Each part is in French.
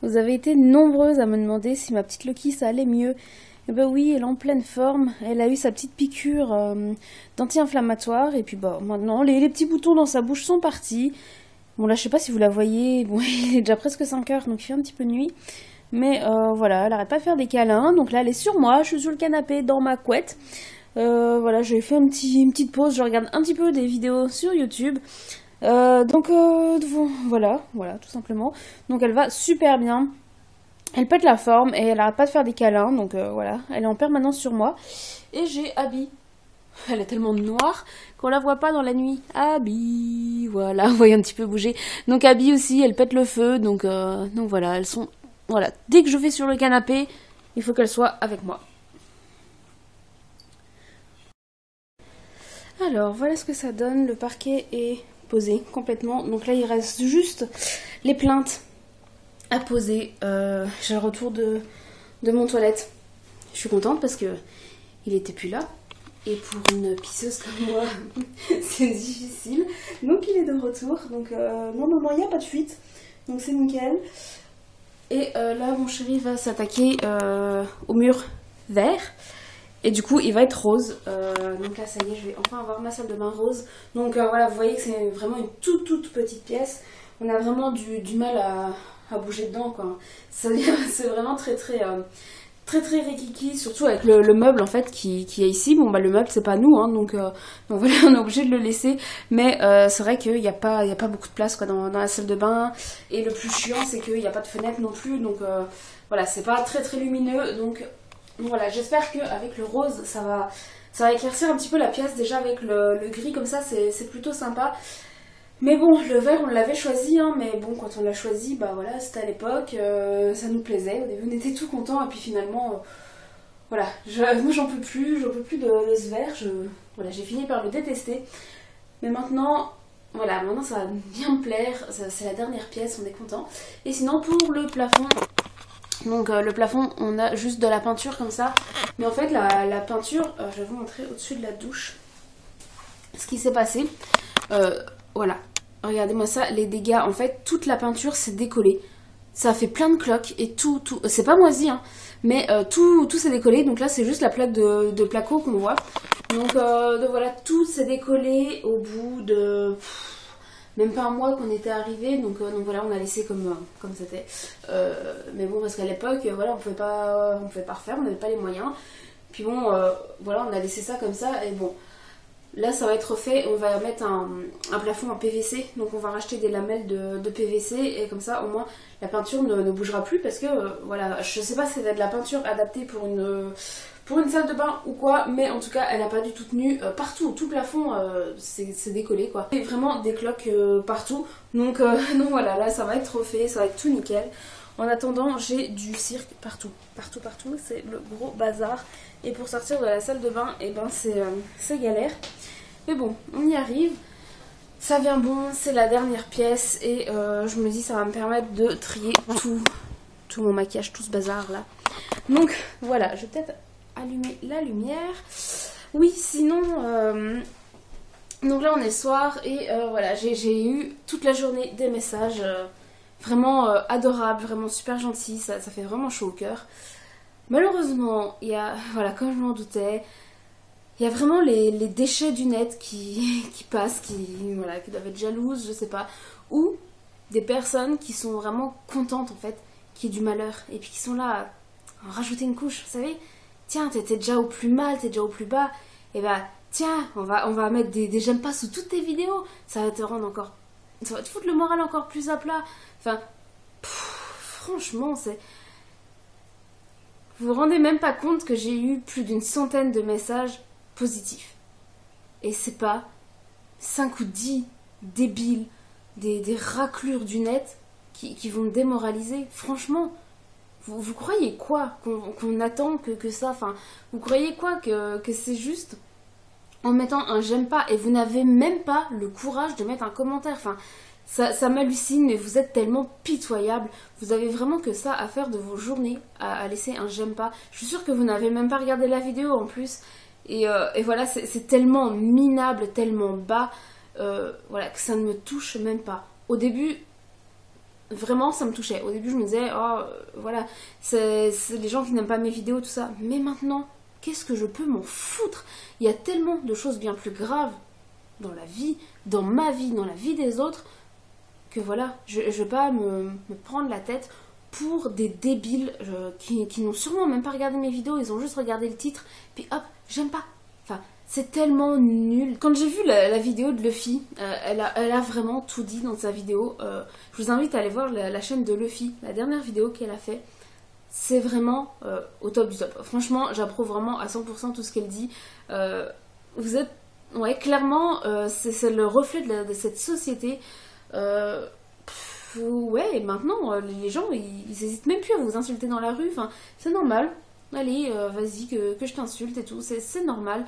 Vous avez été nombreuses à me demander si ma petite Loki ça allait mieux. Eh ben oui, elle est en pleine forme. Elle a eu sa petite piqûre d'anti-inflammatoire. Et puis bah maintenant, les petits boutons dans sa bouche sont partis. Bon là, je sais pas si vous la voyez. Bon, il est déjà presque 5 heures, donc il fait un petit peu nuit. Mais voilà, elle arrête pas de faire des câlins. Donc là, elle est sur moi. Je suis sur le canapé dans ma couette. Voilà, j'ai fait une petite pause. Je regarde un petit peu des vidéos sur YouTube. Voilà, tout simplement. Donc elle va super bien. Elle pète la forme et elle arrête pas de faire des câlins. Donc voilà, elle est en permanence sur moi. Et j'ai Abby. Elle est tellement noire qu'on la voit pas dans la nuit. Abby, voilà, vous voyez un petit peu bouger. Donc Abby aussi, elle pète le feu. Donc voilà, elles sont... Voilà, dès que je vais sur le canapé, il faut qu'elles soient avec moi. Alors, voilà ce que ça donne. Le parquet est posé complètement. Donc là, il reste juste les plaintes à poser. J'ai le retour de mon toilette. Je suis contente parce que il était plus là. Et pour une pisseuse comme moi, c'est difficile. Donc il est de retour. Donc non, il n'y a pas de fuite. Donc c'est nickel. Et là, mon chéri va s'attaquer au mur vert. Et du coup, il va être rose. Donc là, ça y est, je vais enfin avoir ma salle de bain rose. Donc voilà, vous voyez que c'est vraiment une toute petite pièce. On a vraiment du mal à bouger dedans, quoi. C'est vraiment très rikiki, surtout avec le meuble en fait qui est ici. Bon, bah le meuble, c'est pas nous, hein, donc voilà, on est obligé de le laisser. Mais c'est vrai qu'il n'y a pas beaucoup de place quoi, dans la salle de bain. Et le plus chiant, c'est qu'il n'y a pas de fenêtre non plus. Donc voilà, c'est pas très lumineux. Donc voilà, j'espère qu'avec le rose, ça va éclaircir un petit peu la pièce. Déjà avec le gris comme ça, c'est plutôt sympa. Mais bon, le vert, on l'avait choisi, hein, mais bon, quand on l'a choisi, bah voilà, c'était à l'époque, ça nous plaisait. Au début, on était tout contents, et puis finalement, voilà, moi j'en peux plus de ce vert. Voilà, j'ai fini par le détester. Mais maintenant, voilà, maintenant ça va bien me plaire. C'est la dernière pièce, on est content. Et sinon, pour le plafond, donc le plafond, on a juste de la peinture comme ça. Mais en fait, la peinture, je vais vous montrer au-dessus de la douche ce qui s'est passé. Voilà, regardez-moi ça, les dégâts. En fait, toute la peinture s'est décollée. Ça a fait plein de cloques et tout. C'est pas moisi, hein, mais tout s'est décollé. Donc là, c'est juste la plaque de placo qu'on voit. Donc voilà, tout s'est décollé au bout de même pas un mois qu'on était arrivé. Donc voilà, on a laissé comme c'était. Mais bon, parce qu'à l'époque, voilà, on pouvait pas refaire, on n'avait pas les moyens. Puis bon, voilà, on a laissé ça comme ça. Et bon, là, ça va être refait. On va mettre un plafond en PVC. Donc, on va racheter des lamelles de PVC. Et comme ça, au moins, la peinture ne bougera plus. Parce que, voilà, je sais pas si c'est de la peinture adaptée pour une salle de bain ou quoi. Mais en tout cas, elle n'a pas du tout tenu. Partout, tout le plafond, c'est décollé, quoi. Et vraiment des cloques partout. Donc, voilà, là, ça va être refait. Ça va être tout nickel. En attendant, j'ai du cirque partout. Partout. C'est le gros bazar. Et pour sortir de la salle de bain, et ben c'est galère. Mais bon, on y arrive. Ça vient bon, c'est la dernière pièce. Et je me dis, ça va me permettre de trier tout mon maquillage, tout ce bazar là. Donc voilà, je vais peut-être allumer la lumière. Oui, sinon... donc là, on est soir. Et voilà, j'ai eu toute la journée des messages vraiment adorables, vraiment super gentils. Ça fait vraiment chaud au cœur. Malheureusement, il y a, voilà, comme je m'en doutais, il y a vraiment les déchets du net qui passent, voilà, qui doivent être jalouses, je sais pas, ou des personnes qui sont vraiment contentes en fait, qui aient du malheur, et puis qui sont là à rajouter une couche, vous savez, tiens, t'es déjà au plus mal, t'es déjà au plus bas, et bah tiens, on va mettre des j'aime pas sous toutes tes vidéos, ça va te rendre encore, ça va te foutre le moral encore plus à plat, enfin, franchement, c'est... Vous vous rendez même pas compte que j'ai eu plus d'une centaine de messages positifs. Et c'est pas 5 ou 10 débiles, des raclures du net qui vont me démoraliser. Franchement, vous croyez quoi qu'on attend que ça, enfin, vous croyez quoi que c'est juste en mettant un j'aime pas et vous n'avez même pas le courage de mettre un commentaire, enfin... Ça m'hallucine, mais vous êtes tellement pitoyable. Vous avez vraiment que ça à faire de vos journées, à laisser un j'aime pas. Je suis sûre que vous n'avez même pas regardé la vidéo en plus. Et voilà, c'est tellement minable, tellement bas, voilà, que ça ne me touche même pas. Au début, vraiment ça me touchait. Au début je me disais, oh voilà, c'est les gens qui n'aiment pas mes vidéos, tout ça. Mais maintenant, qu'est-ce que je peux m'en foutre? Il y a tellement de choses bien plus graves dans la vie, dans ma vie, dans la vie des autres, que voilà, je vais pas me prendre la tête pour des débiles qui n'ont sûrement même pas regardé mes vidéos, ils ont juste regardé le titre, puis hop, j'aime pas. Enfin, c'est tellement nul. Quand j'ai vu la vidéo de Luffy, elle a vraiment tout dit dans sa vidéo. Je vous invite à aller voir la chaîne de Luffy, la dernière vidéo qu'elle a fait. C'est vraiment au top du top. Franchement, j'approuve vraiment à 100% tout ce qu'elle dit. Vous êtes... Ouais, clairement, c'est le reflet de cette société. Ouais, maintenant, les gens, ils hésitent même plus à vous insulter dans la rue. Enfin, c'est normal. Allez, vas-y, que je t'insulte et tout. C'est normal.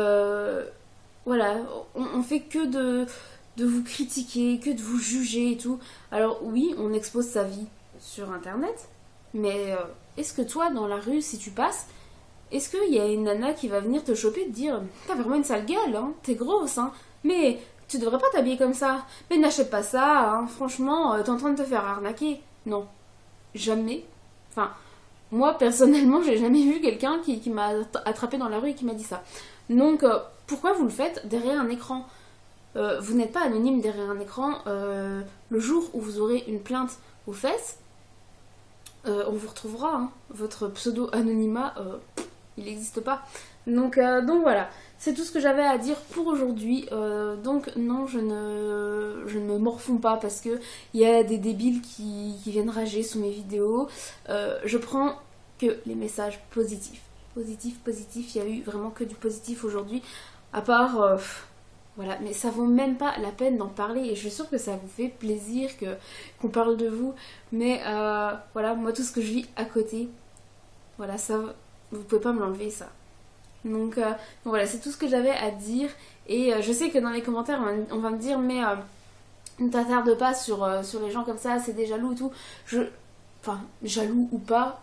Voilà, on fait que de vous critiquer, que de vous juger et tout. Alors oui, on expose sa vie sur Internet. Mais est-ce que toi, dans la rue, si tu passes, est-ce qu'il y a une nana qui va venir te choper et te dire t'as vraiment une sale gueule, hein, t'es grosse, hein, mais tu devrais pas t'habiller comme ça, mais n'achète pas ça, hein, franchement, t'es en train de te faire arnaquer. Non, jamais. Enfin, moi personnellement, j'ai jamais vu quelqu'un qui m'a attrapé dans la rue et qui m'a dit ça. Donc, pourquoi vous le faites derrière un écran? Vous n'êtes pas anonyme derrière un écran. Le jour où vous aurez une plainte aux fesses, on vous retrouvera, hein. Votre pseudo-anonymat, il n'existe pas. Donc voilà, c'est tout ce que j'avais à dire pour aujourd'hui. Donc non, je ne me morfonds pas parce que il y a des débiles qui viennent rager sous mes vidéos. Je prends que les messages positifs. Positif, il y a eu vraiment que du positif aujourd'hui. À part... voilà, mais ça vaut même pas la peine d'en parler et je suis sûre que ça vous fait plaisir qu'on parle de vous. Mais voilà, moi tout ce que je vis à côté, voilà, ça, vous pouvez pas me l'enlever ça. Donc voilà, c'est tout ce que j'avais à dire. Et je sais que dans les commentaires, on va me dire, mais ne t'attarde pas sur les gens comme ça, c'est des jaloux et tout. Enfin, jaloux ou pas,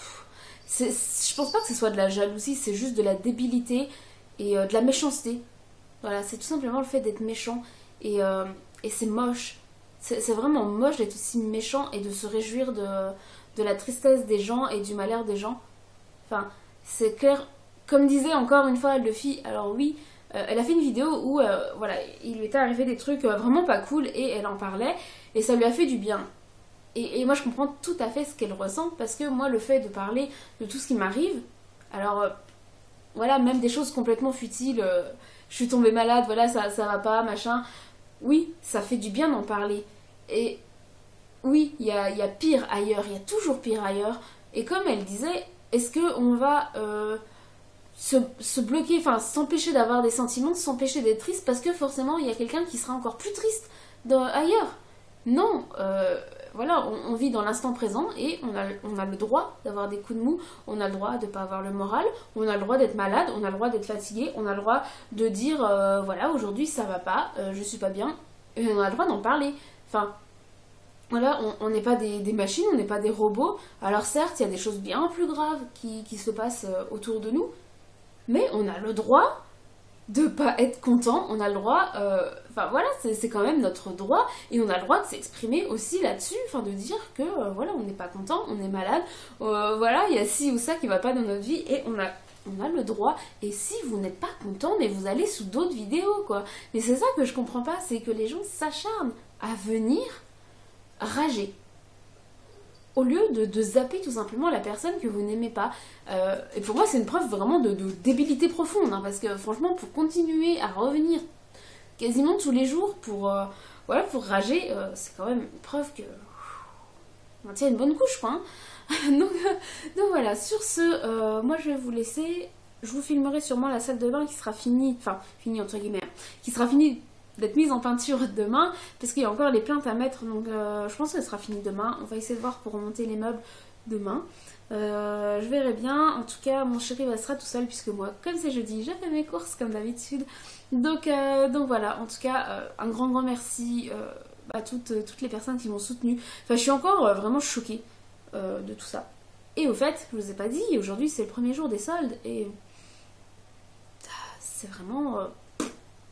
je pense pas que ce soit de la jalousie, c'est juste de la débilité et de la méchanceté. Voilà, c'est tout simplement le fait d'être méchant et c'est moche. C'est vraiment moche d'être aussi méchant et de se réjouir de la tristesse des gens et du malheur des gens. Enfin, c'est clair. Comme disait encore une fois Luffy, alors oui, elle a fait une vidéo où voilà, il lui était arrivé des trucs vraiment pas cool et elle en parlait et ça lui a fait du bien. Et moi je comprends tout à fait ce qu'elle ressent parce que moi le fait de parler de tout ce qui m'arrive, alors voilà, même des choses complètement futiles, je suis tombée malade, voilà, ça va pas, machin. Oui, ça fait du bien d'en parler. Et oui, il y a pire ailleurs, il y a toujours pire ailleurs. Et comme elle disait, est-ce qu'on va se bloquer, enfin s'empêcher d'avoir des sentiments, s'empêcher d'être triste parce que forcément il y a quelqu'un qui sera encore plus triste ailleurs? Non, voilà, on vit dans l'instant présent et on a le droit d'avoir des coups de mou, on a le droit de ne pas avoir le moral, on a le droit d'être malade, on a le droit d'être fatigué, on a le droit de dire voilà, aujourd'hui ça va pas, je suis pas bien, et on a le droit d'en parler. Enfin, voilà, on n'est pas des machines, on n'est pas des robots. Alors certes, il y a des choses bien plus graves qui se passent autour de nous, mais on a le droit de pas être content, on a le droit, enfin voilà, c'est quand même notre droit, et on a le droit de s'exprimer aussi là-dessus, enfin de dire que voilà, on n'est pas content, on est malade, voilà, il y a ci ou ça qui va pas dans notre vie, et on a le droit, et si vous n'êtes pas content, mais vous allez sous d'autres vidéos, quoi. Mais c'est ça que je comprends pas, c'est que les gens s'acharnent à venir rager. Au lieu de zapper tout simplement la personne que vous n'aimez pas. Et pour moi, c'est une preuve vraiment de débilité profonde, hein, parce que franchement, pour continuer à revenir quasiment tous les jours pour, voilà, pour rager, c'est quand même une preuve que on tient une bonne couche, quoi. Hein. donc voilà, sur ce, moi je vais vous laisser. Je vous filmerai sûrement la salle de bain qui sera finie, enfin, finie entre guillemets, qui sera finie d'être mise en peinture demain, parce qu'il y a encore les plaintes à mettre, donc je pense qu'elle sera finie demain. On va essayer de voir pour remonter les meubles demain. Je verrai bien. En tout cas, mon chéri sera tout seul, puisque moi, comme c'est jeudi, j'ai fait mes courses comme d'habitude. Donc voilà, en tout cas, un grand merci à toutes les personnes qui m'ont soutenue. Enfin, je suis encore vraiment choquée de tout ça. Et au fait, je vous ai pas dit, aujourd'hui c'est le premier jour des soldes, et c'est vraiment...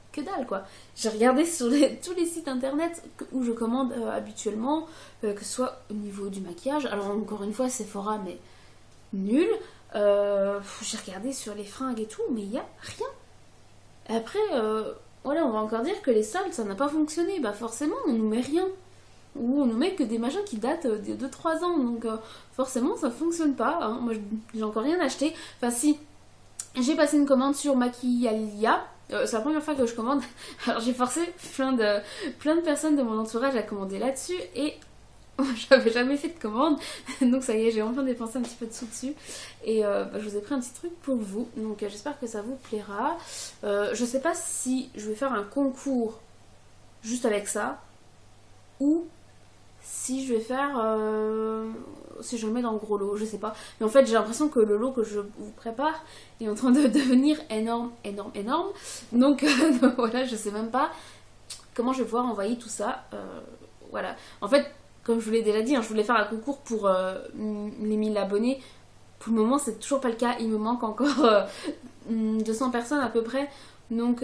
que dalle quoi. J'ai regardé sur tous les sites internet où je commande habituellement, que ce soit au niveau du maquillage. Alors encore une fois Sephora mais nul. J'ai regardé sur les fringues et tout mais il n'y a rien. Après voilà, on va encore dire que les soldes ça n'a pas fonctionné. Bah forcément on nous met rien. Ou on nous met que des machins qui datent de 2-3 ans. Donc forcément ça fonctionne pas. Hein. Moi j'ai encore rien acheté. Enfin si, j'ai passé une commande sur Maquillalia. C'est la première fois que je commande. Alors j'ai forcé plein de personnes de mon entourage à commander là-dessus. Et j'avais jamais fait de commande. Donc ça y est, j'ai enfin dépensé un petit peu de sous dessus. Et je vous ai pris un petit truc pour vous. Donc j'espère que ça vous plaira. Je sais pas si je vais faire un concours juste avec ça. Ou si je vais faire... si je le mets dans le gros lot, je sais pas. Mais en fait, j'ai l'impression que le lot que je vous prépare est en train de devenir énorme. Donc voilà, je sais même pas comment je vais pouvoir envoyer tout ça. Voilà. En fait, comme je vous l'ai déjà dit, hein, je voulais faire un concours pour les 1000 abonnés. Pour le moment, c'est toujours pas le cas. Il me manque encore 200 personnes à peu près. Donc...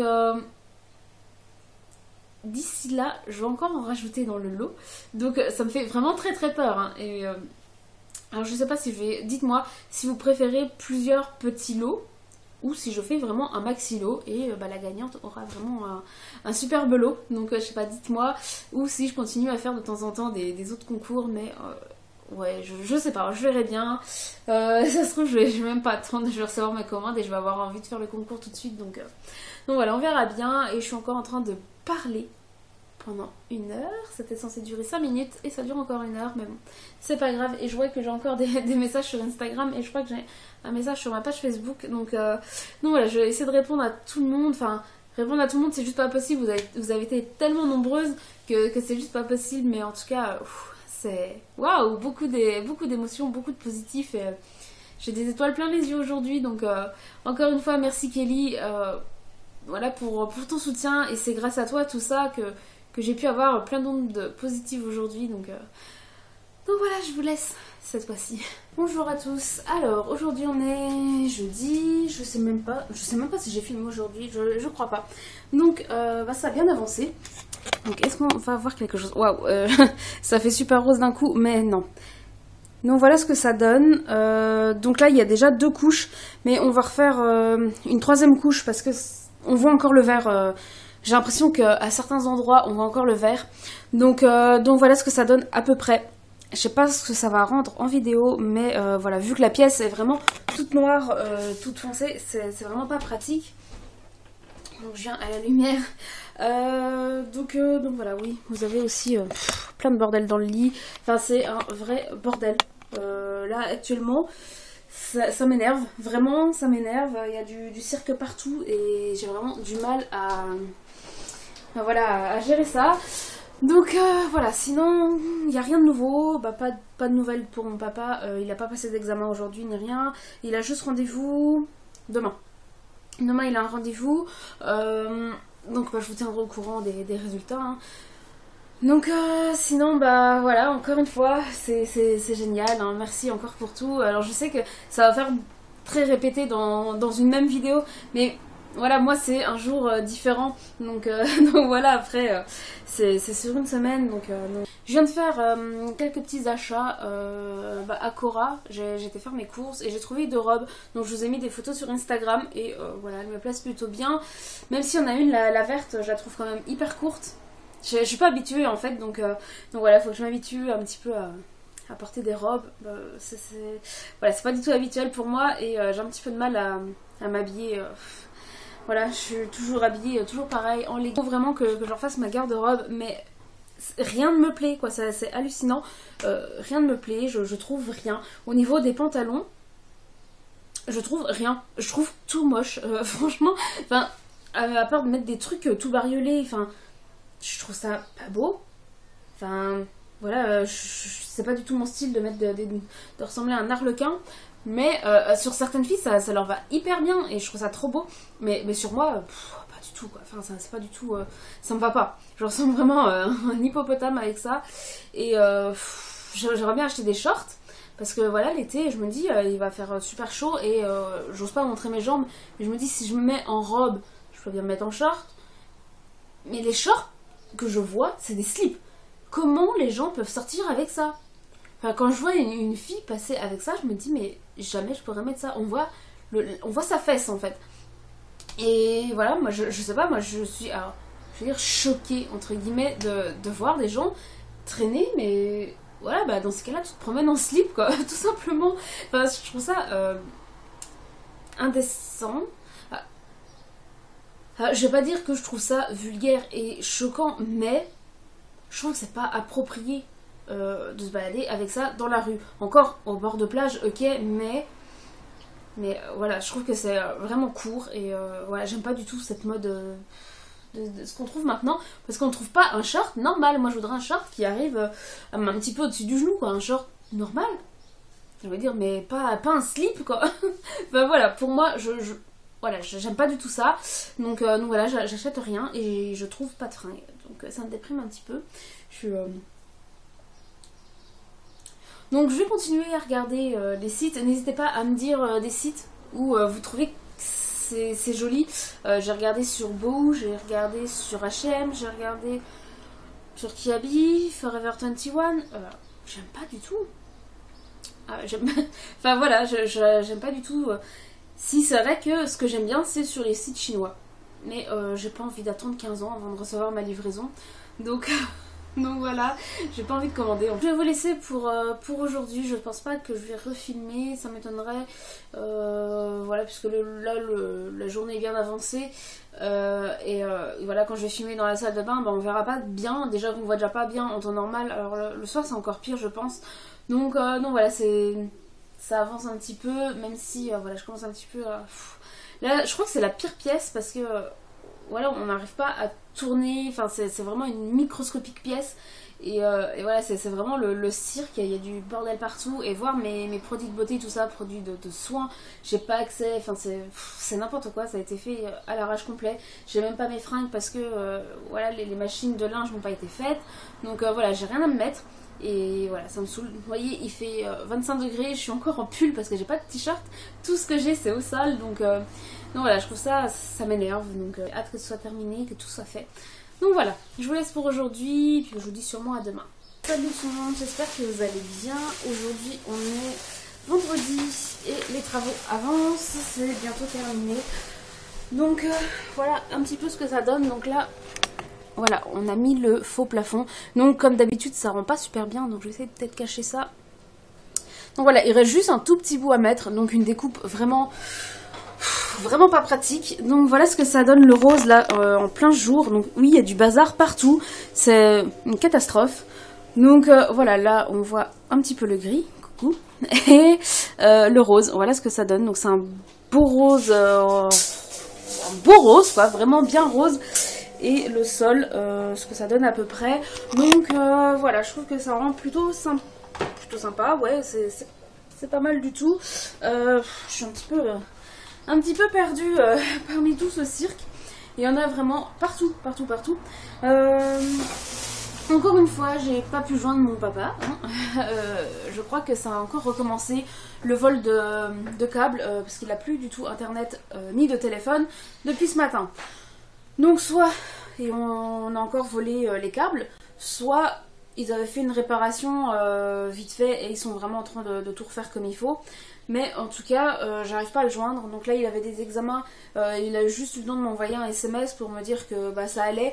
d'ici là, je vais encore en rajouter dans le lot. Donc ça me fait vraiment très très peur. Hein. Et alors je sais pas si je vais... Dites-moi si vous préférez plusieurs petits lots ou si je fais vraiment un maxi lot. Et la gagnante aura vraiment un superbe lot. Donc je sais pas, dites-moi. Ou si je continue à faire de temps en temps des autres concours. Mais ouais, je sais pas, je verrai bien. Ça se trouve, je vais même pas attendre. Je vais recevoir mes commandes et je vais avoir envie de faire le concours tout de suite. Donc voilà, on verra bien. Et je suis encore en train de parler pendant 1 heure, c'était censé durer 5 minutes et ça dure encore 1 heure, mais bon, c'est pas grave. Et je vois que j'ai encore des messages sur Instagram et je crois que j'ai un message sur ma page Facebook, donc voilà, je vais essayer de répondre à tout le monde. Enfin, répondre à tout le monde c'est juste pas possible, vous avez été tellement nombreuses que c'est juste pas possible, mais en tout cas c'est waouh, beaucoup d'émotions, beaucoup de positifs, et j'ai des étoiles plein les yeux aujourd'hui, donc encore une fois merci Kelly, voilà pour ton soutien, et c'est grâce à toi tout ça que j'ai pu avoir plein d'ondes positives aujourd'hui, donc voilà, je vous laisse cette fois-ci. Bonjour à tous. Alors aujourd'hui on est jeudi, je sais même pas si j'ai filmé aujourd'hui, je crois pas. Donc ça a bien avancé. Donc est-ce qu'on va voir quelque chose? Waouh, ça fait super rose d'un coup, mais non. Donc voilà ce que ça donne. Donc là il y a déjà 2 couches, mais on va refaire une 3e couche parce que on voit encore le vert. J'ai l'impression qu'à certains endroits on voit encore le vert. Donc voilà ce que ça donne à peu près. Je sais pas ce que ça va rendre en vidéo, mais voilà, vu que la pièce est vraiment toute noire, toute foncée, c'est vraiment pas pratique. Donc je viens à la lumière. Donc voilà, oui, vous avez aussi plein de bordel dans le lit. Enfin, c'est un vrai bordel. Là, actuellement, ça m'énerve. Vraiment, ça m'énerve. Il y a du cirque partout et j'ai vraiment du mal à gérer ça. Donc voilà, sinon il n'y a rien de nouveau, pas de nouvelles pour mon papa, il n'a pas passé d'examen aujourd'hui ni rien, il a juste rendez-vous demain. Demain il a un rendez-vous, donc je vous tiendrai au courant des résultats. Hein. Donc sinon voilà, encore une fois, c'est génial, hein. Merci encore pour tout. Alors je sais que ça va faire très répété dans une même vidéo, mais... Voilà, moi c'est un jour différent, donc voilà, après c'est sur une semaine, donc je viens de faire quelques petits achats à Cora, j'ai été faire mes courses et j'ai trouvé 2 robes, donc je vous ai mis des photos sur Instagram et voilà, elles me plaisent plutôt bien, même si on a une, la verte, je la trouve quand même hyper courte, je suis pas habituée en fait, donc voilà, il faut que je m'habitue un petit peu à porter des robes, voilà, c'est pas du tout habituel pour moi et j'ai un petit peu de mal à m'habiller. Voilà, je suis toujours habillée, toujours pareil, en leggings. Il faut vraiment que je refasse ma garde-robe, mais rien ne me plaît, quoi, c'est hallucinant. Rien ne me plaît, je trouve rien. Au niveau des pantalons, je trouve rien. Je trouve tout moche, franchement. Enfin, à part de mettre des trucs tout bariolés, enfin, je trouve ça pas beau. Enfin, voilà, c'est pas du tout mon style de mettre de ressembler à un arlequin. Mais sur certaines filles ça leur va hyper bien et je trouve ça trop beau, mais sur moi pas du tout quoi, enfin c'est pas du tout, ça me va pas, je ressemble vraiment à un hippopotame avec ça. Et j'aimerais bien acheter des shorts parce que voilà, l'été je me dis il va faire super chaud et j'ose pas montrer mes jambes, mais je me dis si je me mets en robe je peux bien me mettre en short Mais les shorts que je vois, c'est des slips. Comment les gens peuvent sortir avec ça? Enfin, quand je vois une fille passer avec ça, je me dis, mais jamais je pourrais mettre ça. On voit sa fesse en fait. Et voilà, moi je sais pas, moi je suis, alors, je veux dire, choquée entre guillemets de voir des gens traîner, mais voilà, bah dans ce cas-là, tu te promènes en slip quoi, tout simplement. Enfin, je trouve ça indécent. Je vais pas dire que je trouve ça vulgaire et choquant, mais je trouve que c'est pas approprié de se balader avec ça dans la rue. Encore au bord de plage, ok, mais voilà, je trouve que c'est vraiment court et voilà, j'aime pas du tout cette mode de ce qu'on trouve maintenant, parce qu'on trouve pas un short normal. Moi je voudrais un short qui arrive un petit peu au-dessus du genou, quoi, un short normal. Je veux dire, mais pas un slip quoi. Ben voilà, pour moi, voilà, j'aime pas du tout ça. Donc voilà, j'achète rien et je trouve pas de fringues. Donc ça me déprime un petit peu. Donc je vais continuer à regarder les sites. N'hésitez pas à me dire des sites où vous trouvez que c'est joli. J'ai regardé sur Beau, j'ai regardé sur H&M, j'ai regardé sur Kiabi, Forever 21. J'aime pas du tout. Enfin voilà, j'aime pas du tout. Si c'est vrai que ce que j'aime bien, c'est sur les sites chinois. Mais j'ai pas envie d'attendre 15 ans avant de recevoir ma livraison. Donc Donc voilà, j'ai pas envie de commander. Je vais vous laisser pour aujourd'hui. Je pense pas que je vais refilmer, ça m'étonnerait. Voilà, puisque la journée est bien avancée. Voilà, quand je vais filmer dans la salle de bain, on verra pas bien. Déjà qu'on voit déjà pas bien en temps normal. Alors le soir, c'est encore pire, je pense. Donc voilà, ça avance un petit peu, même si voilà, je commence un petit peu à... Là, je crois que c'est la pire pièce parce que... voilà, on n'arrive pas à tourner, enfin c'est vraiment une microscopique pièce et voilà, c'est vraiment le cirque, il y a du bordel partout et voir mes produits de beauté, tout ça, produits de soins, j'ai pas accès, enfin c'est n'importe quoi, ça a été fait à l'arrache complet, j'ai même pas mes fringues parce que voilà, les machines de linge n'ont pas été faites, donc voilà, j'ai rien à me mettre. Et voilà, ça me saoule. Vous voyez, il fait 25 degrés, je suis encore en pull parce que j'ai pas de t-shirt. Tout ce que j'ai, c'est au sale. Donc voilà, je trouve ça m'énerve. Donc hâte que ce soit terminé, que tout soit fait. Donc voilà, je vous laisse pour aujourd'hui. Puis je vous dis sûrement à demain. Salut tout le monde, j'espère que vous allez bien. Aujourd'hui, on est vendredi et les travaux avancent. C'est bientôt terminé. Donc voilà un petit peu ce que ça donne. Donc là... voilà, on a mis le faux plafond. Donc comme d'habitude, ça rend pas super bien. Donc je vais essayer de peut-être cacher ça. Donc voilà, il reste juste un tout petit bout à mettre. Donc une découpe vraiment pas pratique. Donc voilà ce que ça donne le rose là en plein jour. Donc oui, il y a du bazar partout. C'est une catastrophe. Donc voilà, là on voit un petit peu le gris. Coucou. Et le rose, voilà ce que ça donne. Donc c'est un beau rose. Un beau rose quoi, vraiment bien rose. Et le sol, ce que ça donne à peu près. Donc voilà, je trouve que ça rend plutôt sympa. Ouais, c'est pas mal du tout. Je suis un petit peu perdue parmi tout ce cirque. Il y en a vraiment partout. Encore une fois, j'ai pas pu joindre mon papa. Je crois que ça a encore recommencé le vol de câbles parce qu'il n'a plus du tout internet ni de téléphone depuis ce matin. Donc soit on a encore volé les câbles, soit ils avaient fait une réparation vite fait et ils sont vraiment en train de tout refaire comme il faut. Mais en tout cas, j'arrive pas à le joindre. Donc là, il avait des examens. Il a juste eu le temps de m'envoyer un SMS pour me dire que bah, ça allait.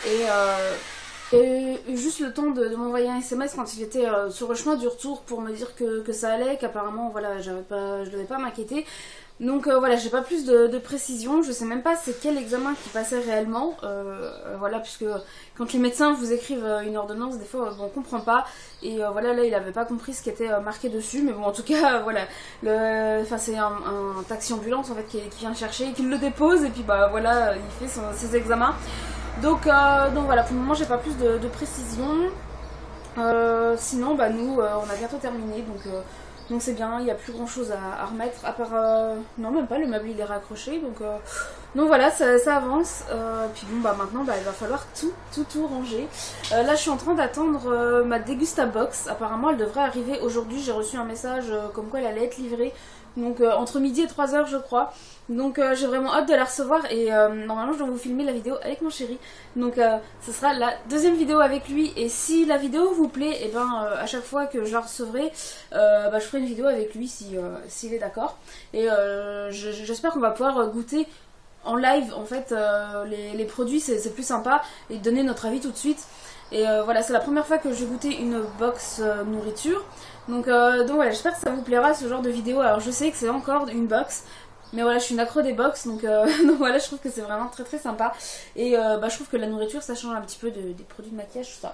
Et juste le temps de m'envoyer un SMS quand il était sur le chemin du retour pour me dire que ça allait, qu'apparemment voilà, je devais pas m'inquiéter. Donc voilà, j'ai pas plus de précision, je sais même pas c'est quel examen qui passait réellement, voilà, puisque quand les médecins vous écrivent une ordonnance, des fois on comprend pas, et voilà, là il avait pas compris ce qui était marqué dessus, mais bon en tout cas voilà, c'est un taxi ambulance en fait qui vient le chercher, qui le dépose, et puis bah voilà, il fait ses examens. Donc voilà, pour le moment j'ai pas plus de précision, sinon bah nous on a bientôt terminé, donc c'est bien, il n'y a plus grand chose à remettre, à part... non même pas, le meuble il est raccroché, donc Donc voilà, ça avance. Puis bon, bah maintenant, bah, il va falloir tout ranger. Là, je suis en train d'attendre ma Dégusta Box. Apparemment, elle devrait arriver aujourd'hui. J'ai reçu un message comme quoi elle allait être livrée. Donc entre midi et 3h, je crois. Donc j'ai vraiment hâte de la recevoir. Et normalement, je dois vous filmer la vidéo avec mon chéri. Donc ce sera la deuxième vidéo avec lui. Et si la vidéo vous plaît, et ben à chaque fois que je la recevrai, bah, je ferai une vidéo avec lui s'il est d'accord. Et j'espère qu'on va pouvoir goûter en live en fait les produits, c'est plus sympa, et donner notre avis tout de suite. Et voilà, c'est la première fois que j'ai goûté une box nourriture. Donc voilà, j'espère que ça vous plaira ce genre de vidéo. Alors je sais que c'est encore une box, mais voilà, je suis une accro des box, donc, donc voilà, je trouve que c'est vraiment très sympa. Et bah, je trouve que la nourriture, ça change un petit peu des produits de maquillage, tout ça.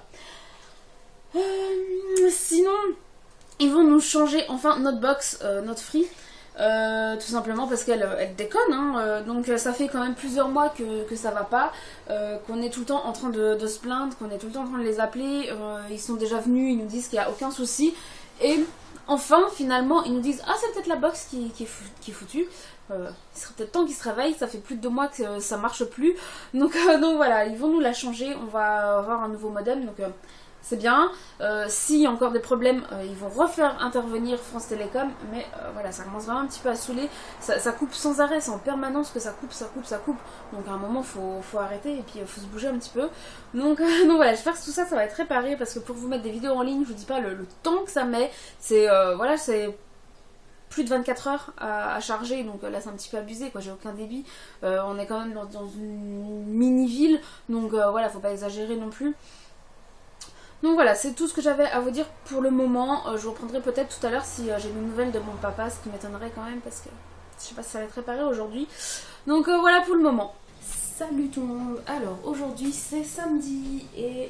Sinon, ils vont nous changer enfin notre box, notre free. Tout simplement parce qu'elle déconne, hein. Donc ça fait quand même plusieurs mois que ça va pas, qu'on est tout le temps en train de se plaindre, qu'on est tout le temps en train de les appeler. Ils sont déjà venus, ils nous disent qu'il n'y a aucun souci, et enfin finalement ils nous disent ah c'est peut-être la box qui est foutue. Il serait peut-être temps qu'ils se réveillent, ça fait plus de 2 mois que ça marche plus, donc voilà, ils vont nous la changer, on va avoir un nouveau modem, donc c'est bien. S'il y a encore des problèmes, ils vont refaire intervenir France Télécom, mais voilà, ça commence vraiment un petit peu à saouler. Ça coupe sans arrêt, c'est en permanence que ça coupe. Donc à un moment, faut arrêter, et puis il faut se bouger un petit peu. Donc voilà, j'espère que tout ça va être réparé, parce que pour vous mettre des vidéos en ligne, je vous dis pas le temps que ça met. C'est voilà, c'est plus de 24 heures à charger, donc là c'est un petit peu abusé, quoi. J'ai aucun débit. On est quand même dans une mini-ville, donc voilà, faut pas exagérer non plus. Donc voilà, c'est tout ce que j'avais à vous dire pour le moment. Je vous reprendrai peut-être tout à l'heure si j'ai des nouvelles de mon papa, ce qui m'étonnerait quand même, parce que je sais pas si ça va être réparé aujourd'hui. Donc voilà pour le moment. Salut tout le monde. Alors aujourd'hui c'est samedi et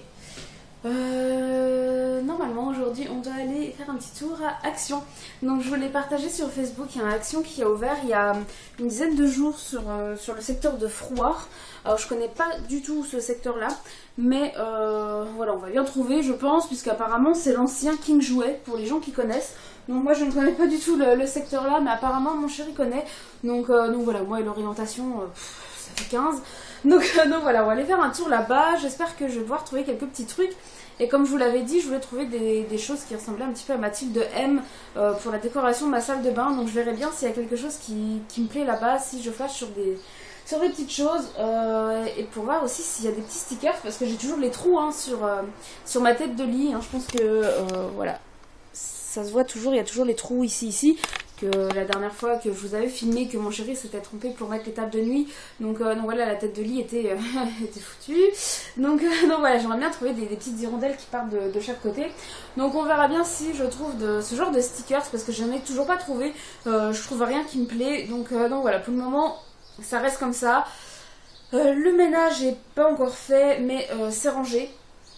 normalement aujourd'hui on doit aller faire un petit tour à Action. Donc je voulais partager sur Facebook, il y a un Action qui a ouvert il y a une dizaine de jours sur le secteur de Frouard. Alors je connais pas du tout ce secteur là, mais voilà, on va bien trouver je pense, puisqu'apparemment c'est l'ancien King Jouet pour les gens qui connaissent. Donc moi je ne connais pas du tout le secteur là, mais apparemment mon chéri connaît. Donc voilà, moi et l'orientation ça fait 15. Donc voilà, on va aller faire un tour là-bas. J'espère que je vais pouvoir trouver quelques petits trucs. Et comme je vous l'avais dit, je voulais trouver des choses qui ressemblaient un petit peu à Mathilde M pour la décoration de ma salle de bain. Donc je verrai bien s'il y a quelque chose qui me plaît là-bas, si je flash sur des petites choses, et pour voir aussi s'il y a des petits stickers, parce que j'ai toujours les trous hein, sur ma tête de lit, hein. Je pense que voilà, ça se voit toujours, il y a toujours les trous ici, que la dernière fois que je vous avais filmé, que mon chéri s'était trompé pour mettre les tables de nuit, donc voilà, la tête de lit était foutue, donc voilà, j'aimerais bien trouver des petites hirondelles qui partent de chaque côté. Donc on verra bien si je trouve ce genre de stickers, parce que je n'en ai toujours pas trouvé, je trouve rien qui me plaît, donc voilà, pour le moment ça reste comme ça. Le ménage n'est pas encore fait, mais c'est rangé.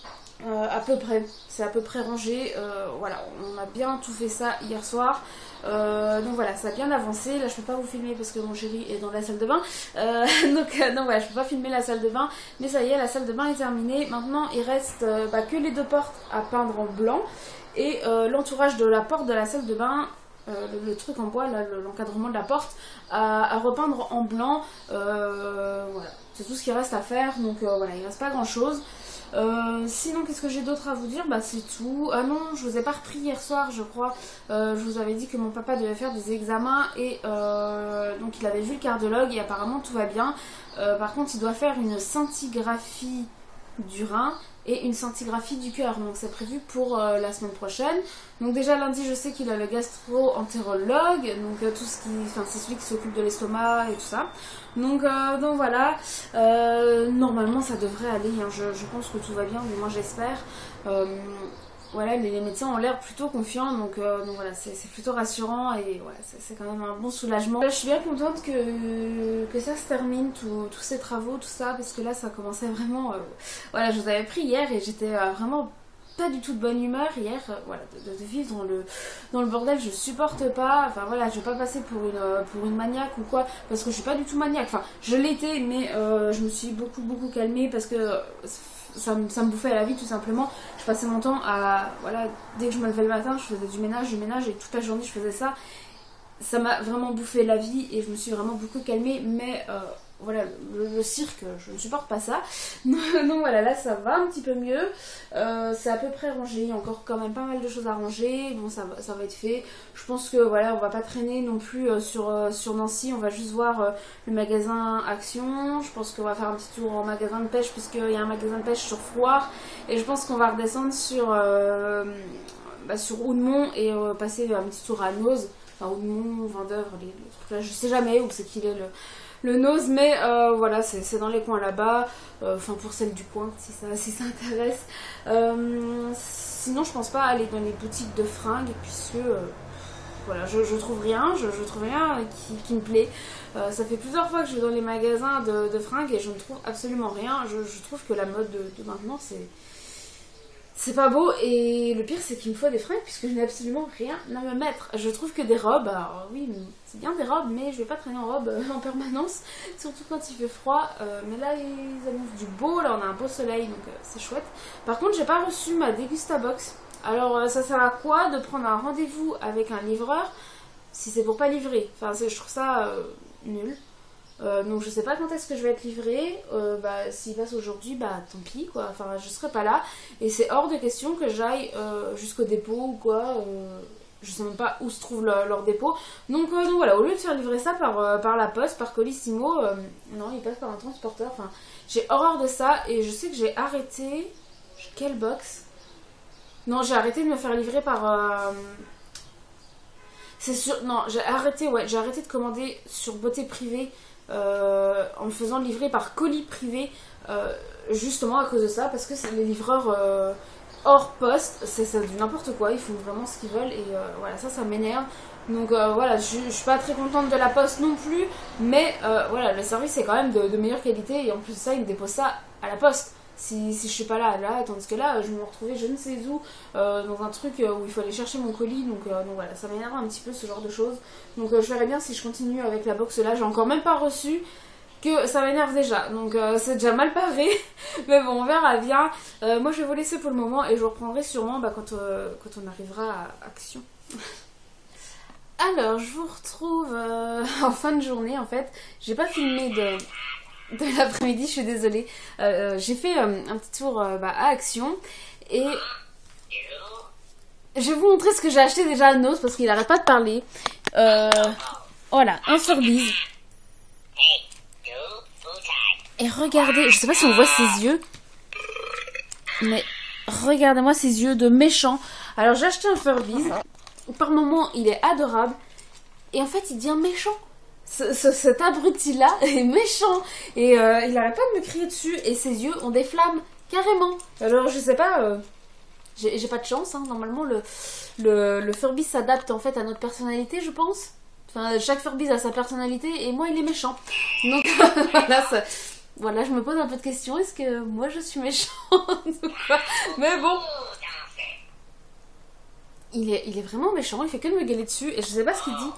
À peu près, c'est à peu près rangé. Voilà, on a bien tout fait ça hier soir. Donc voilà, ça a bien avancé. Là, je peux pas vous filmer parce que mon chéri est dans la salle de bain. Donc voilà, je peux pas filmer la salle de bain. Mais ça y est, la salle de bain est terminée. Maintenant, il reste que les 2 portes à peindre en blanc et l'entourage de la porte de la salle de bain. Le truc en bois, l'encadrement de la porte, à repeindre en blanc. Voilà, c'est tout ce qui reste à faire. Donc voilà, il reste pas grand chose. Sinon, qu'est-ce que j'ai d'autre à vous dire? Bah c'est tout. Ah non, je vous ai pas repris hier soir, je crois. Je vous avais dit que mon papa devait faire des examens et donc il avait vu le cardiologue et apparemment tout va bien. Par contre, il doit faire une scintigraphie du rein et une scintigraphie du cœur, donc c'est prévu pour la semaine prochaine. Donc déjà lundi, je sais qu'il a le gastro-entérologue, donc tout ce qui, enfin c'est celui qui s'occupe de l'estomac et tout ça. Donc voilà, normalement ça devrait aller, hein. Je pense que tout va bien, mais moi j'espère. Voilà, les médecins ont l'air plutôt confiants, donc voilà, c'est plutôt rassurant et voilà, c'est quand même un bon soulagement. Là, je suis bien contente que ça se termine, tous ces travaux, tout ça, parce que là ça commençait vraiment... voilà, je vous avais pris hier et j'étais vraiment pas du tout de bonne humeur hier, voilà, de vivre dans le bordel, je supporte pas. Enfin voilà, je vais pas passer pour une maniaque ou quoi, parce que je suis pas du tout maniaque, enfin je l'étais, mais je me suis beaucoup calmée parce que ça me bouffait à la vie tout simplement. Je passais mon temps à, voilà, dès que je me levais le matin, je faisais du ménage et toute la journée je faisais ça. Ça m'a vraiment bouffé la vie et je me suis vraiment beaucoup calmée, mais voilà, le cirque, je ne supporte pas ça. Donc voilà, là ça va un petit peu mieux. C'est à peu près rangé, il y a encore quand même pas mal de choses à ranger. Bon, ça va être fait. Je pense que voilà, on va pas traîner non plus sur Nancy. On va juste voir le magasin Action. Je pense qu'on va faire un petit tour en magasin de pêche, puisqu'il y a un magasin de pêche sur Frouard. Et je pense qu'on va redescendre sur Oudemont et passer un petit tour à Noz. Enfin, Oudemont, Vendeuvre, les trucs là. Je sais jamais où c'est qu'il est le nose, mais voilà, c'est dans les coins là-bas. Enfin, pour celles du coin, si ça intéresse. Sinon, je pense pas aller dans les boutiques de fringues, puisque voilà, je trouve rien, je trouve rien qui me plaît. Ça fait plusieurs fois que je vais dans les magasins de fringues et je ne trouve absolument rien. Je trouve que la mode de maintenant, c'est pas beau, et le pire c'est qu'il me faut des fringues puisque je n'ai absolument rien à me mettre. Je trouve que des robes, alors oui c'est bien des robes, mais je vais pas traîner en robe en permanence, surtout quand il fait froid. Mais là ils annoncent du beau, là on a un beau soleil, donc c'est chouette. Par contre j'ai pas reçu ma Dégustabox. Alors ça sert à quoi de prendre un rendez-vous avec un livreur si c'est pour pas livrer? Enfin je trouve ça nul. Donc je sais pas quand est-ce que je vais être livrée. S'il passe aujourd'hui, bah tant pis quoi, enfin je serai pas là, et c'est hors de question que j'aille jusqu'au dépôt ou quoi. Je sais même pas où se trouve leur dépôt, donc voilà, au lieu de faire livrer ça par la poste, par Colissimo, non, il passe par un transporteur. Enfin j'ai horreur de ça, et je sais que j'ai arrêté. Quelle box? Non, j'ai arrêté de me faire livrer par c'est sûr, non, j'ai arrêté de commander sur Beauté Privée en me faisant livrer par colis privé, justement à cause de ça, parce que c'est les livreurs hors poste, c'est du n'importe quoi, ils font vraiment ce qu'ils veulent, et voilà, ça m'énerve. Donc voilà, je suis pas très contente de la poste non plus, mais voilà, le service est quand même de meilleure qualité, et en plus de ça, ils me déposent ça à la poste. Si je suis pas là, tandis que là, je me retrouvais je ne sais où, dans un truc où il faut aller chercher mon colis, donc voilà, ça m'énerve un petit peu ce genre de choses. Donc je verrai bien si je continue avec la box là, j'ai encore même pas reçu, que ça m'énerve déjà, donc c'est déjà mal paré, mais bon, on verra bien. Moi je vais vous laisser pour le moment, et je vous reprendrai sûrement quand on arrivera à Action. Alors, je vous retrouve en fin de journée, en fait. J'ai pas filmé de l'après-midi, je suis désolée. J'ai fait un petit tour à Action, et je vais vous montrer ce que j'ai acheté déjà à Noz, parce qu'il arrête pas de parler. Voilà, un Furbies. Et regardez, je sais pas si on voit ses yeux, mais regardez-moi ces yeux de méchant. Alors j'ai acheté un Furbies. Par moment il est adorable, et en fait il devient méchant. Cet abruti là est méchant, et il arrête pas de me crier dessus, et ses yeux ont des flammes carrément. Alors je sais pas, j'ai pas de chance, hein. Normalement le Furby s'adapte en fait à notre personnalité, je pense. Enfin, chaque Furby a sa personnalité, et moi il est méchant, donc voilà, je me pose un peu de questions, est-ce que moi je suis méchante ou quoi? Mais bon, il est vraiment méchant, il fait que de me gueuler dessus, et je sais pas ce qu'il dit.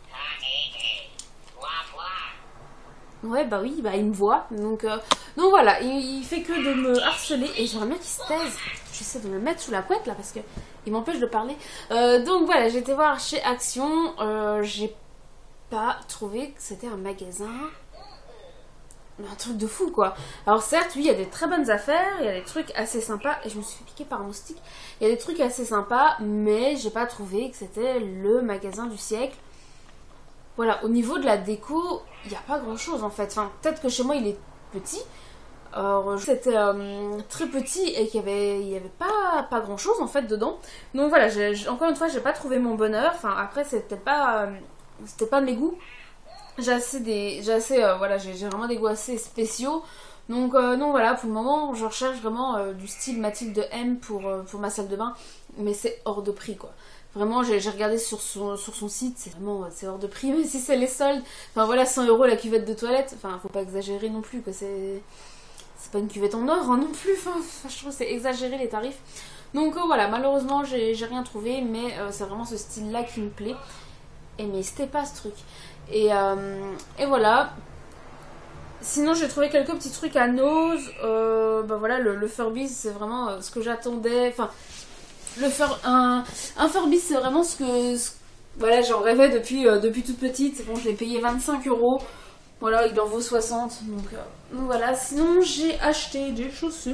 Ouais, bah oui, bah il me voit, donc voilà, il fait que de me harceler, et j'aimerais bien qu'il se taise. J'essaie de me le mettre sous la couette là, parce que il m'empêche de parler. Donc voilà, j'ai été voir chez Action, j'ai pas trouvé que c'était un magasin, un truc de fou quoi. Alors certes, oui, il y a des très bonnes affaires, il y a des trucs assez sympas, et je me suis fait piquer par un moustique. Il y a des trucs assez sympas, mais j'ai pas trouvé que c'était le magasin du siècle. Voilà, au niveau de la déco, il n'y a pas grand chose en fait. Enfin, peut-être que chez moi il est petit. Alors, c'était très petit, et qu'il y avait pas grand chose en fait dedans. Donc voilà, encore une fois, j'ai pas trouvé mon bonheur. Enfin, après, c'était pas de mes goûts. J'ai vraiment des goûts assez spéciaux. Donc voilà, pour le moment, je recherche vraiment du style Mathilde M pour ma salle de bain, mais c'est hors de prix quoi. Vraiment, j'ai regardé sur son site, c'est hors de prix, mais si c'est les soldes, enfin voilà, 100 € la cuvette de toilette, enfin faut pas exagérer non plus quoi, c'est pas une cuvette en or hein, non plus, enfin je trouve que c'est exagéré les tarifs. Donc voilà, malheureusement j'ai rien trouvé, mais c'est vraiment ce style là qui me plaît, et mais c'était pas ce truc. Et voilà. Sinon j'ai trouvé quelques petits trucs à Noz, voilà, le Furbies c'est vraiment ce que j'attendais, enfin un Furby c'est vraiment voilà, j'en rêvais depuis toute petite. Bon, je l'ai payé 25 €. Voilà, il en vaut 60. Donc voilà, sinon j'ai acheté des chaussures.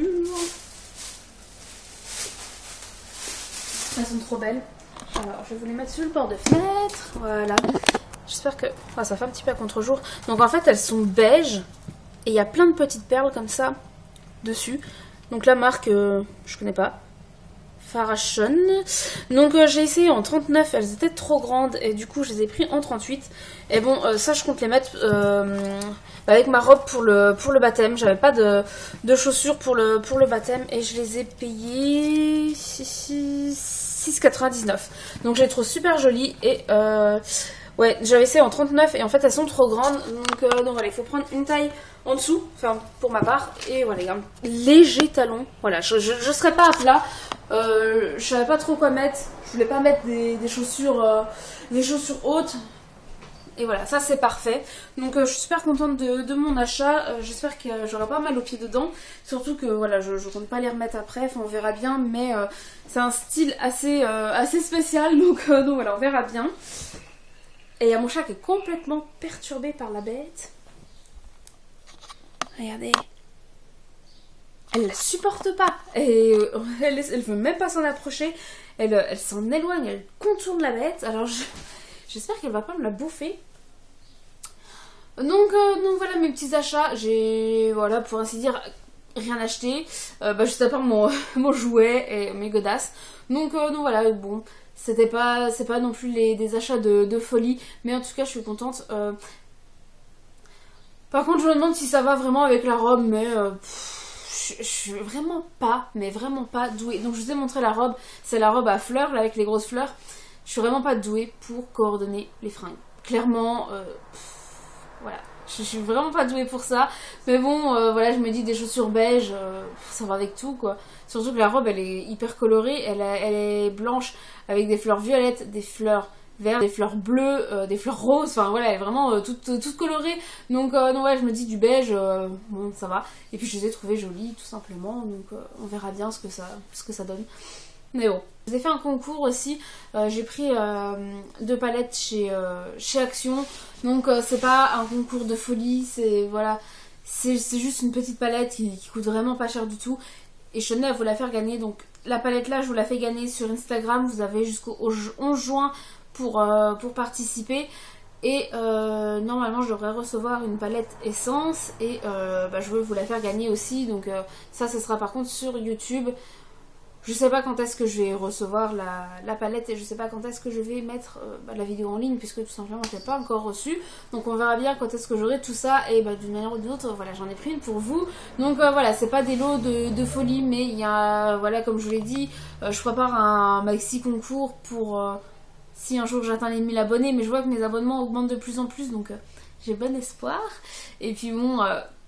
Elles sont trop belles. Alors je vais vous les mettre sur le bord de fenêtre. Voilà. J'espère que... Enfin, ça fait un petit peu à contre-jour. Donc en fait elles sont beiges. Et il y a plein de petites perles comme ça dessus. Donc la marque, je connais pas. Farashon. Donc j'ai essayé en 39, elles étaient trop grandes et du coup je les ai pris en 38. Et bon, ça je compte les mettre avec ma robe pour le baptême. J'avais pas de chaussures pour le baptême et je les ai payées 6,99. Donc je les trouve super jolies et ouais, j'avais essayé en 39 et en fait elles sont trop grandes. Donc voilà, il faut prendre une taille en dessous, enfin pour ma part. Et voilà, il y a un léger talon. Voilà, je serais pas à plat. Je savais pas trop quoi mettre. Je voulais pas mettre des chaussures hautes. Et voilà, ça c'est parfait. Donc je suis super contente de mon achat. J'espère que j'aurai pas mal aux pieds dedans. Surtout que voilà, je compte pas les remettre après. Enfin, on verra bien. Mais c'est un style assez spécial. Donc voilà, on verra bien. Et il y a mon chat qui est complètement perturbé par la bête. Regardez. Elle la supporte pas. Et elle veut même pas s'en approcher. Elle s'en éloigne, elle contourne la bête. Alors j'espère qu'elle va pas me la bouffer. Donc voilà mes petits achats. J'ai, voilà, pour ainsi dire, rien acheté. Juste à part mon jouet et mes godasses. Donc voilà, bon. C'est pas non plus des achats de folie. Mais en tout cas, je suis contente. Par contre, je me demande si ça va vraiment avec la robe. Mais je suis vraiment pas, mais vraiment pas douée. Donc je vous ai montré la robe. C'est la robe à fleurs, là, avec les grosses fleurs. Je suis vraiment pas douée pour coordonner les fringues. Clairement, voilà. Je suis vraiment pas douée pour ça. Mais bon, voilà, je me dis des chaussures beige, ça va avec tout, quoi. Surtout que la robe, elle est hyper colorée. Elle est blanche avec des fleurs violettes, des fleurs vertes, des fleurs bleues, des fleurs roses. Enfin, voilà, elle est vraiment toute colorée. Donc ouais, je me dis du beige, bon, ça va. Et puis, je les ai trouvées jolies, tout simplement. Donc, on verra bien ce que ça donne. Mais bon, j'ai fait un concours aussi, j'ai pris 2 palettes chez Action, donc c'est pas un concours de folie, c'est voilà, c'est juste une petite palette qui coûte vraiment pas cher du tout, et je tenais à vous la faire gagner. Donc la palette là, je vous la fais gagner sur Instagram, vous avez jusqu'au 11 juin pour participer. Et normalement je devrais recevoir une palette essence et je veux vous la faire gagner aussi, donc ça ce sera par contre sur YouTube. Je sais pas quand est-ce que je vais recevoir la palette et je sais pas quand est-ce que je vais mettre la vidéo en ligne, puisque tout simplement je l'ai pas encore reçue. Donc on verra bien quand est-ce que j'aurai tout ça, et d'une manière ou d'une autre, voilà, j'en ai pris une pour vous. Donc voilà, c'est pas des lots de folie, mais il y a, voilà, comme je vous l'ai dit, je prépare un maxi concours pour si un jour j'atteins les 1000 abonnés, mais je vois que mes abonnements augmentent de plus en plus, donc j'ai bon espoir. Et puis bon,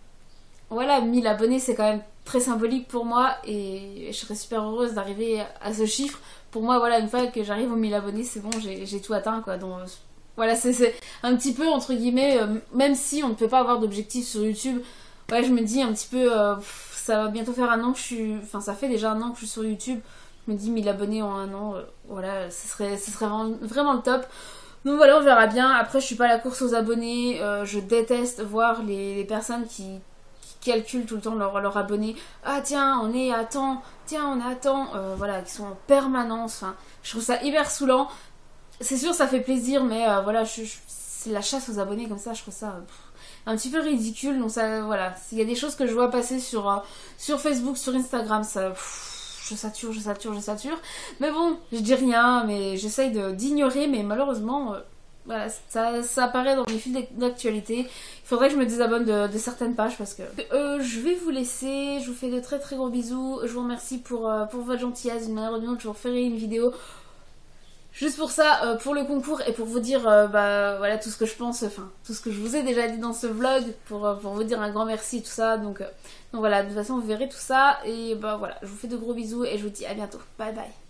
voilà, 1000 abonnés c'est quand même très symbolique pour moi et je serais super heureuse d'arriver à ce chiffre. Pour moi, voilà, une fois que j'arrive aux 1000 abonnés, c'est bon, j'ai tout atteint, quoi. Donc voilà, c'est un petit peu, entre guillemets, même si on ne peut pas avoir d'objectif sur YouTube, ouais, je me dis un petit peu, ça va bientôt faire un an que je suis... Enfin, ça fait déjà un an que je suis sur YouTube. Je me dis 1000 abonnés en un an, voilà, ce serait vraiment le top. Donc voilà, on verra bien. Après, je suis pas à la course aux abonnés. Je déteste voir les personnes qui calculent tout le temps leur abonnés. Ah tiens, on est à temps. Tiens, on est à temps. Voilà, qui sont en permanence. Enfin, je trouve ça hyper saoulant. C'est sûr, ça fait plaisir, mais voilà, c'est la chasse aux abonnés comme ça. Je trouve ça un petit peu ridicule. Donc ça, voilà, il y a des choses que je vois passer sur Facebook, sur Instagram, ça... je sature. Mais bon, je dis rien, mais j'essaye d'ignorer, mais malheureusement, voilà, ça apparaît dans mes fils d'actualité. Il faudrait que je me désabonne de certaines pages parce que... je vais vous laisser, je vous fais de très très gros bisous. Je vous remercie pour votre gentillesse. D'une manière ou d'une autre, je vous referai une vidéo juste pour ça, pour le concours et pour vous dire voilà, tout ce que je pense, enfin tout ce que je vous ai déjà dit dans ce vlog, pour vous dire un grand merci et tout ça. Donc voilà, de toute façon vous verrez tout ça et voilà, je vous fais de gros bisous et je vous dis à bientôt. Bye bye.